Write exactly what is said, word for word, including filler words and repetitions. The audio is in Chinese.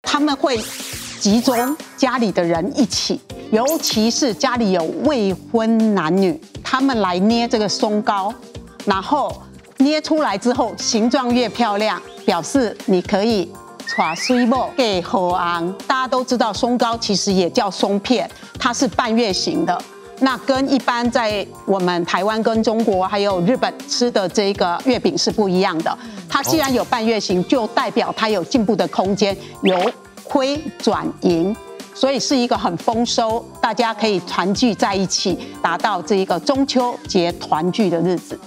他们会集中家里的人一起，尤其是家里有未婚男女，他们来捏这个松糕，然后捏出来之后，形状越漂亮，表示你可以耍水某给和昂。大家都知道松糕其实也叫松片，它是半月形的。那跟一般在我们台湾、跟中国还有日本吃的这个月饼是不一样的。它既然有半月形，就代表它有进步的空间，由灰转银，所以是一个很丰收，大家可以团聚在一起，达到这一个中秋节团聚的日子。